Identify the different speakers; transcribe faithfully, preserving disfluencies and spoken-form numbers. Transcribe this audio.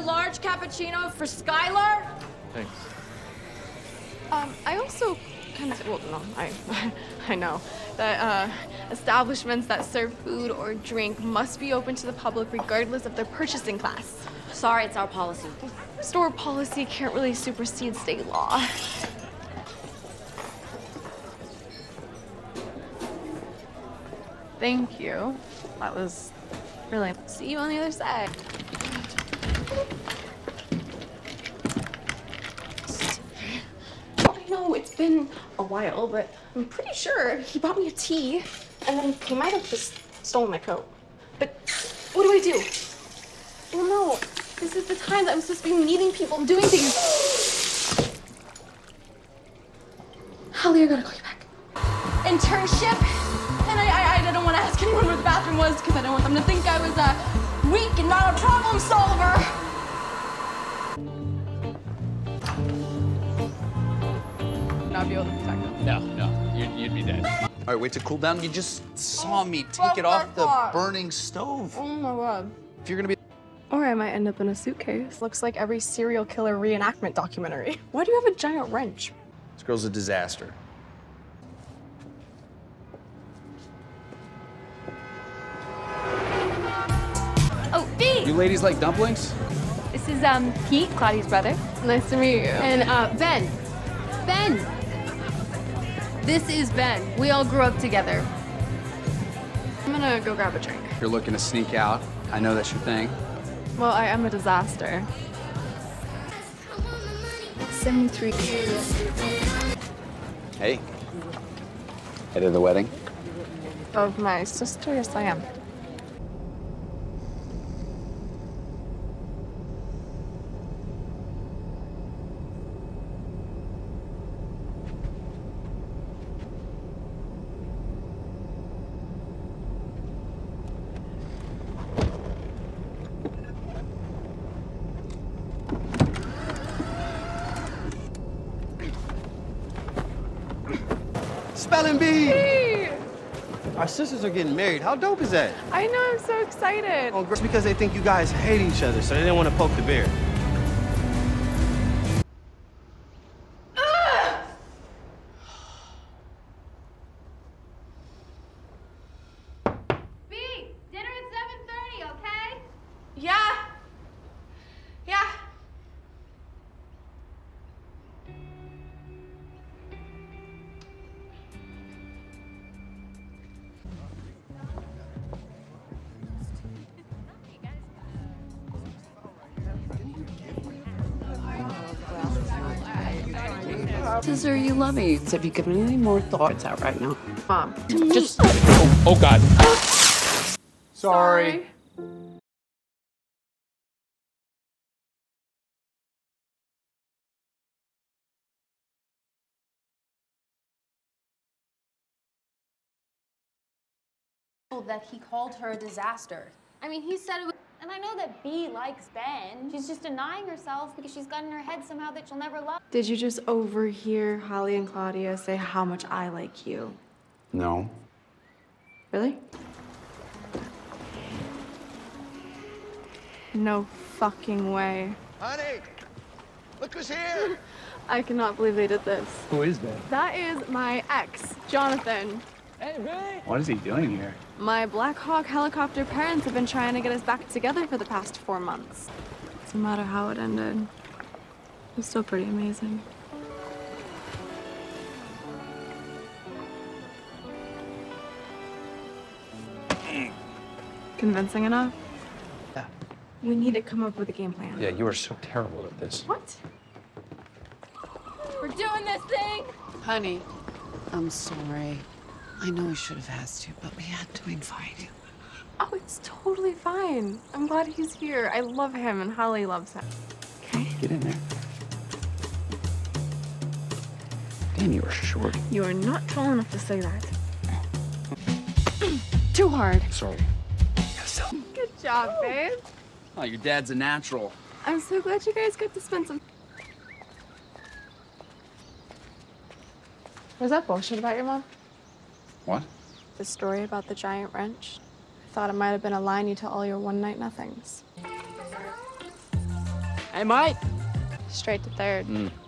Speaker 1: large cappuccino for Skylar?
Speaker 2: Thanks.
Speaker 3: Um, I also kind of, well, no, I, I know that uh, establishments that serve food or drink must be open to the public regardless of their purchasing class.
Speaker 1: Sorry, it's our policy.
Speaker 3: Store policy can't really supersede state law. Thank you. That was really, see you on the other side. I know it's been a while, but I'm pretty sure he bought me a tea, and then he might have just stolen my coat. But what do I do? Well, no, this is the time that I'm supposed to be meeting people and doing things. Holly, I gotta call you back. Internship? And I, I, I didn't want to ask anyone where the bathroom was because I don't want them to think I was uh, weak and not a problem solver. Not be able to protect them.
Speaker 4: No, no, you'd, you'd be dead. All right, wait to cool down. You just saw me take it off the burning stove.
Speaker 3: Oh my god.
Speaker 4: If you're gonna be...
Speaker 3: Or I might end up in a suitcase. Looks like every serial killer reenactment documentary. Why do you have a giant wrench?
Speaker 4: This girl's a disaster.
Speaker 1: Oh, B!
Speaker 4: You ladies like dumplings?
Speaker 1: This is, um, Pete, Claudia's brother.
Speaker 3: Nice to meet you.
Speaker 1: And, uh, Ben. Ben! This is Ben. We all grew up together.
Speaker 3: I'm gonna go grab a drink.
Speaker 4: You're looking to sneak out. I know that's your thing.
Speaker 3: Well, I am a disaster. seventy-three.
Speaker 4: Hey. Head of the wedding?
Speaker 3: Of my sister? Yes, I am.
Speaker 5: Spelling bee!
Speaker 3: Hey!
Speaker 5: Our sisters are getting married. How dope is that?
Speaker 3: I know, I'm so excited.
Speaker 5: Oh, just because they think you guys hate each other, so they didn't want to poke the bear.
Speaker 1: B, dinner at seven thirty, okay?
Speaker 3: Yeah. Yeah.
Speaker 6: Sister, you love me. Have you given any more thoughts out right now?
Speaker 3: Mom.
Speaker 6: Just.
Speaker 4: Oh, oh God.
Speaker 3: Sorry.
Speaker 7: That he called her a disaster. I mean, he said it was, and I know that B likes Ben. She's just denying herself because she's got in her head somehow that she'll never love.
Speaker 3: Did you just overhear Holly and Claudia say how much I like you?
Speaker 4: No.
Speaker 3: Really? No fucking way.
Speaker 8: Honey, look who's here.
Speaker 3: I cannot believe they did this.
Speaker 4: Who is that?
Speaker 3: That is my ex, Jonathan.
Speaker 8: Hey, Billy.
Speaker 4: What is he doing here?
Speaker 3: My Black Hawk helicopter parents have been trying to get us back together for the past four months. No matter how it ended, it was still pretty amazing. Convincing enough?
Speaker 4: Yeah.
Speaker 3: We need to come up with a game plan.
Speaker 4: Yeah, you are so terrible at this.
Speaker 3: What?
Speaker 1: We're doing this thing!
Speaker 6: Honey, I'm sorry. I know I should have asked you, but we had to invite you.
Speaker 3: Oh, it's totally fine. I'm glad he's here. I love him, and Holly loves him. Okay?
Speaker 4: Get in there. Damn, you are short.
Speaker 3: You are not tall enough to say that. Too hard.
Speaker 4: Sorry.
Speaker 3: Good job, babe.
Speaker 4: Oh, your dad's a natural.
Speaker 3: I'm so glad you guys got to spend some... Was that bullshit about your mom?
Speaker 4: What?
Speaker 3: The story about the giant wrench? I thought it might have been a line you tell all your one-night nothings.
Speaker 2: Hey, mate.
Speaker 3: Straight to third.
Speaker 4: Mm.